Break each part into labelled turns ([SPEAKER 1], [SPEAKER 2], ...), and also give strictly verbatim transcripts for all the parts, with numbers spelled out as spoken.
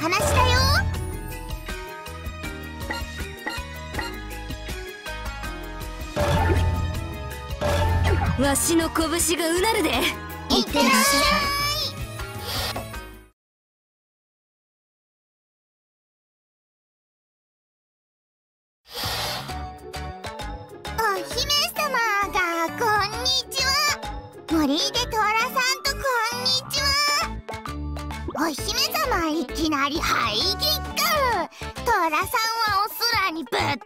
[SPEAKER 1] 話だよ。
[SPEAKER 2] わしの拳がうなるで。
[SPEAKER 1] いってらっしゃい。お姫様がこんにちは。森出トラさんとこんにちは。お姫様いきなりハイキック。トラさんはお空にぶっ飛んだ。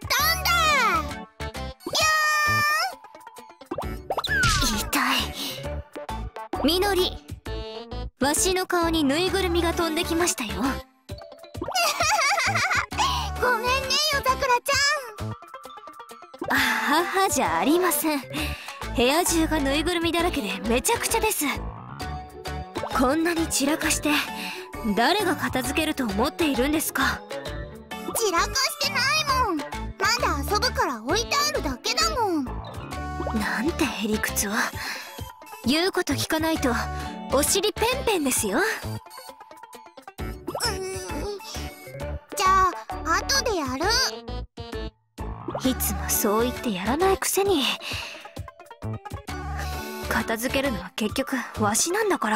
[SPEAKER 2] みのり、わしの顔にぬいぐるみが飛んできましたよ。
[SPEAKER 1] ごめんね、夜桜ち
[SPEAKER 2] ゃん。あははじゃありません。部屋中がぬいぐるみだらけでめちゃくちゃです。こんなに散らかして誰が片付けると思っているんですか。
[SPEAKER 1] 散らかしてないもん。まだ遊ぶから置いてあるだけだもん。
[SPEAKER 2] なんてへりくつを。言うこと聞かないとお尻ペンペンですよ。
[SPEAKER 1] うーん、じゃあ後でやる。
[SPEAKER 2] いつもそう言ってやらないくせに。片付けるのは結局わしなんだから。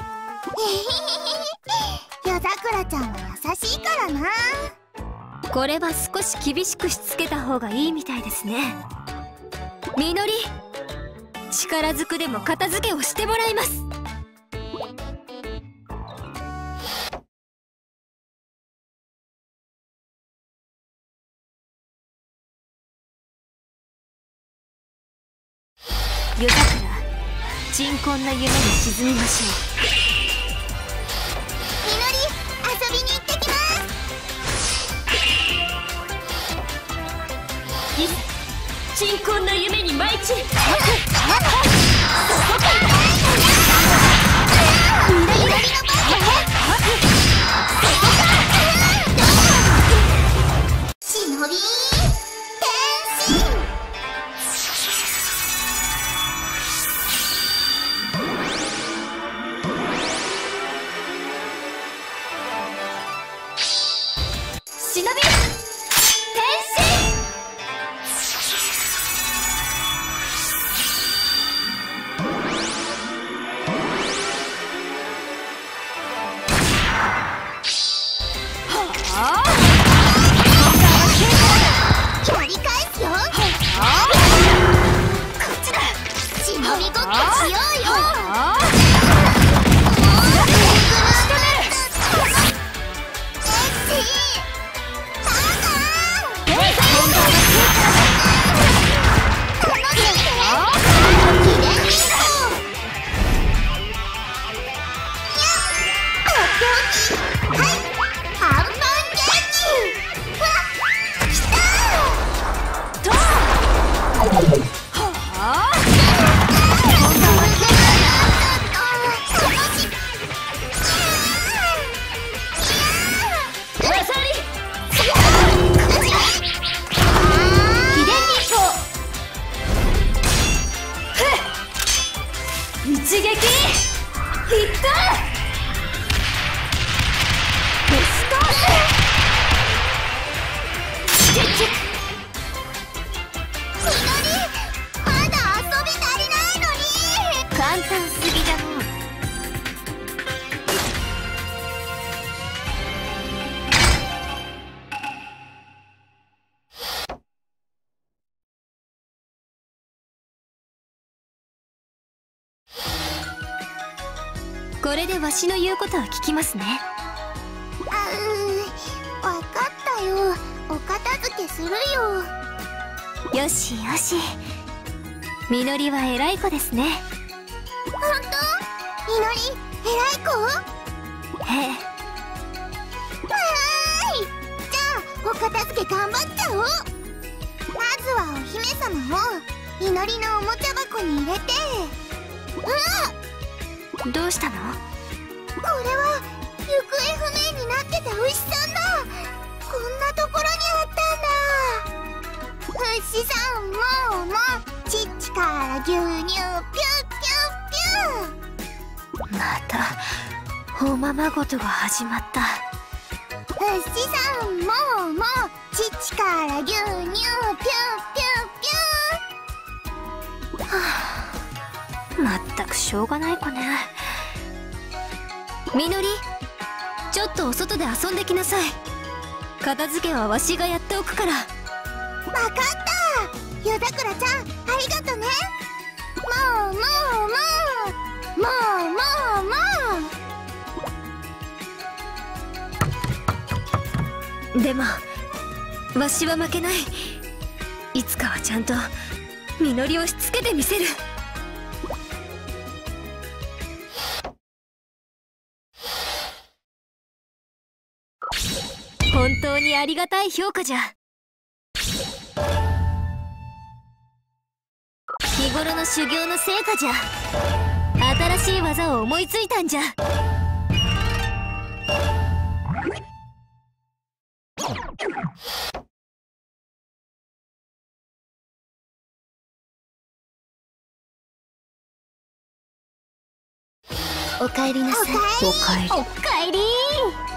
[SPEAKER 1] 夜桜ちゃんは優しいからな。
[SPEAKER 2] これは少し厳しくしつけた方がいいみたいですね。みのり、力ずくでも片付けをしてもらいます。夜桜、鎮魂な夢に沈みましょう。
[SPEAKER 1] みのり、遊びに行ってきます。
[SPEAKER 2] いざ鎮魂な夢に舞い散る。忍び変身。忍び変身。一撃いった。ベストみのり、まだ遊び足りないのに。簡単すぎだもん。これでわしの言うことは聞きますね。
[SPEAKER 1] あう、わかったよ。お片付けするよ。
[SPEAKER 2] よしよし、みのりは偉い子ですね。
[SPEAKER 1] ほんと？みのり、偉い子？
[SPEAKER 2] ええ。
[SPEAKER 1] わーい。じゃあお片付け頑張っちゃおう。まずはお姫様をみのりのおもちゃ箱に入れて。
[SPEAKER 2] うん、どうしたの？
[SPEAKER 1] これは行方不明になってた牛さんだ。こんなところにあったんだ。牛さん、もうもうちっちから牛乳ピュッピュッピュッ。
[SPEAKER 2] またおままごとが始まった。
[SPEAKER 1] 牛さんもうもう父から牛乳ピューピューピュー。は
[SPEAKER 2] あ、まったくしょうがない子ね。みのり、ちょっとお外で遊んできなさい。片付けはわしがやっておくから。
[SPEAKER 1] わかった。夜桜ちゃん、ありがとね。もうもうもうもうもうも
[SPEAKER 2] う。でもわしは負けない。いつかはちゃんとみのりをしつけてみせる。本当にありがたい評価じゃ。日頃の修行の成果じゃ。新しい技を思いついたんじゃ。
[SPEAKER 1] おかえりなさい。
[SPEAKER 2] おかえり。
[SPEAKER 1] おかえり。